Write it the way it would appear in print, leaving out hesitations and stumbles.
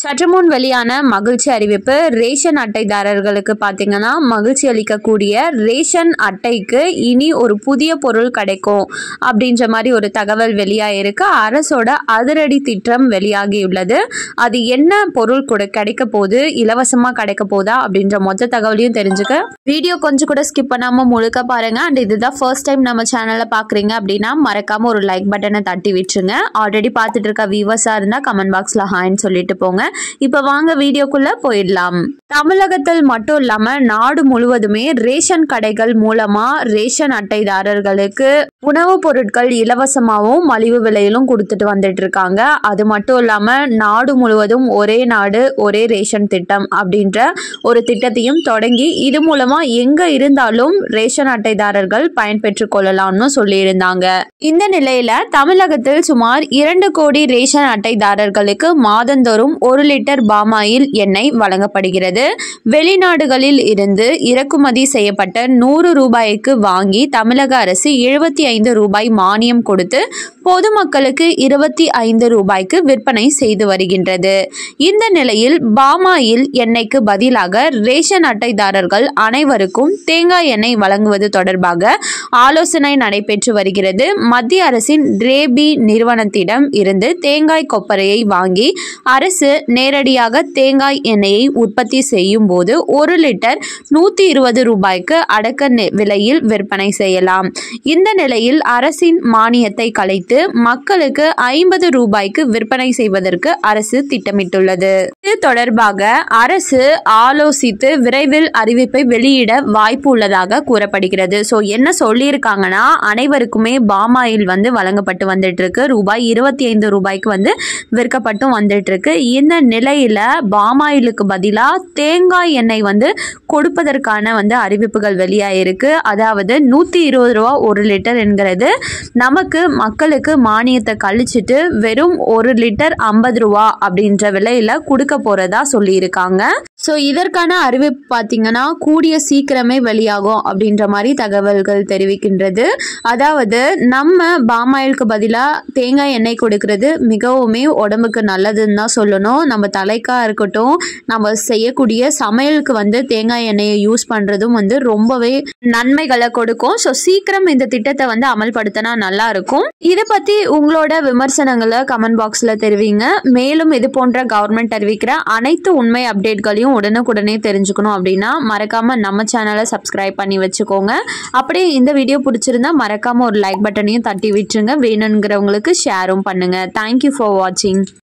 சற்று முன் வெளியான மகிழ்ச்சி அறிவிப்பு. ரேஷன் அட்டைதாரர்களுக்கு பார்த்தீங்கன்னா மகிழ்ச்சி அளிக்கக்கூடிய ரேஷன் அட்டைக்கு இனி ஒரு புதிய பொருள் கிடைக்கும் அப்படின்ற மாதிரி ஒரு தகவல் வெளியாயிருக்கு. அரசோட அதிரடி திட்டம் வெளியாகியுள்ளது. அது என்ன பொருள் கிடைக்க போகுது, இலவசமா கிடைக்க போதா அப்படின்ற மொத்த தகவலையும் தெரிஞ்சுக்க வீடியோ கொஞ்சம் கூட ஸ்கிப் பண்ணாம முழுக்க பாருங்க. அண்ட் இதுதான் ஃபர்ஸ்ட் டைம் நம்ம சேனலை பாக்குறீங்க அப்படின்னா மறக்காம ஒரு லைக் பட்டனை தட்டி விட்டுருங்க. ஆல்ரெடி பார்த்துட்டு இருக்க வியூவர்ஸா இருந்தா கமெண்ட் பாக்ஸ்ல ஹாய்ன்னு சொல்லிட்டு போங்க. இப்ப வாங்க வீடியோக்குள்ள போயிடலாம். தமிழகத்தில் மட்டும் இல்லாம நாடு முழுவதுமே ரேஷன் கடைகள் மூலமா ரேஷன் அட்டைதாரர்களுக்கு உணவுப் பொருட்கள் இலவசமாகவும் மலிவு விலையிலும் கொடுத்துட்டு வந்துட்டு இருக்காங்க. அது மட்டும் இல்லாம நாடு முழுவதும் ஒரே நாடு ஒரே ரேஷன் திட்டம் அப்படின்ற ஒரு திட்டத்தையும் தொடங்கி இது மூலமா எங்க இருந்தாலும் ரேஷன் அட்டைதாரர்கள் பயன்பெற்றுக் கொள்ளலாம்னு சொல்லியிருந்தாங்க. இந்த நிலையில தமிழகத்தில் சுமார் 2 கோடி ரேஷன் அட்டைதாரர்களுக்கு மாதந்தோறும் 1 லிட்டர் பாமாயில் எண்ணெய் வழங்கப்படுகிறது. வெளிநாடுகளில் இருந்து இறக்குமதி செய்யப்பட்ட 100 ரூபாய்க்கு வாங்கி தமிழக அரசு 75 ரூபாய் மானியம் கொடுத்து பொதுமக்களுக்கு 25 ரூபாய்க்கு விற்பனை செய்து வருகின்றது. இந்த நிலையில் பாமாயில் எண்ணெய்க்கு பதிலாக ரேஷன் அட்டைதாரர்கள் அனைவருக்கும் தேங்காய் எண்ணெய் வழங்குவது தொடர்பாக ஆலோசனை நடைபெற்று வருகிறது. மத்திய அரசின் ரேபி நிறுவனத்திடம் இருந்து தேங்காய் கொப்பரையை வாங்கி அரசு நேரடியாக தேங்காய் எண்ணெயை உற்பத்தி செய்யும் போது 1 லிட்டர் 120 ரூபாய்க்கு அடக்க விலையில் விற்பனை செய்யலாம். இந்த நிலையில் அரசின் மானியத்தை கலைத்து மக்களுக்கு 50 ரூபாய்க்கு விற்பனை செய்வதற்கு அரசு திட்டமிட்டுள்ளது. இது தொடர்பாக அரசு ஆலோசித்து விரைவில் அறிவிப்பை வெளியிட வாய்ப்பு உள்ளதாக கூறப்படுகிறது. ஸோ என்ன சொல்லியிருக்காங்கன்னா அனைவருக்குமே பாமாயில் வழங்கப்பட்டு வந்துட்டு இருக்கு. ரூபாய் 25 ரூபாய்க்கு விற்கப்பட்டு வந்துட்டு இருக்கு. இந்த நிலையில பாமாயிலுக்கு பதிலா தேங்காய் எண்ணெய் கொடுப்பதற்கான அறிவிப்புகள் வெளியாயிருக்கு. அதாவது 120 ரூபா 1 லிட்டர் என்கிறது நமக்கு மக்களுக்கு மானியத்தை கழிச்சிட்டு வெறும் 1 லிட்டர் 50 ரூபா அப்படின்ற விலையில கொடுக்க போறதா சொல்லியிருக்காங்க. ஸோ இதற்கான அறிவிப்பு பார்த்தீங்கன்னா கூடிய சீக்கிரமே வெளியாகும் அப்படின்ற மாதிரி தகவல்கள் தெரிவிக்கின்றது. அதாவது நம்ம பாமாயிலுக்கு பதிலாக தேங்காய் எண்ணெய் கொடுக்கறது மிகவுமே உடம்புக்கு நல்லதுன்னு தான் சொல்லணும். நம்ம தலைக்கா இருக்கட்டும், நம்ம செய்யக்கூடிய சமையலுக்கு தேங்காய் எண்ணெயை யூஸ் பண்ணுறதும் ரொம்பவே நன்மைகளை கொடுக்கும். ஸோ சீக்கிரம் இந்த திட்டத்தை அமல்படுத்தினா நல்லா இருக்கும். இதை பற்றி உங்களோட விமர்சனங்களை கமெண்ட் பாக்ஸில் தெரிவிங்க. மேலும் இது போன்ற கவர்மெண்ட் அறிவிக்கிற அனைத்து உண்மை அப்டேட்களையும் உடனுக்குடனே தெரிஞ்சுக்கணும் அப்படின்னா மறக்காம நம்ம சேனலை சப்ஸ்கிரைப் பண்ணி வச்சுக்கோங்க. அப்படியே இந்த வீடியோ பிடிச்சிருந்தா மறக்காம ஒரு லைக் பட்டனையும் தட்டி விட்டுருங்க. வேணுங்கிறவங்களுக்கு ஷேரும் பண்ணுங்க. தேங்க்யூ ஃபார் வாட்சிங்.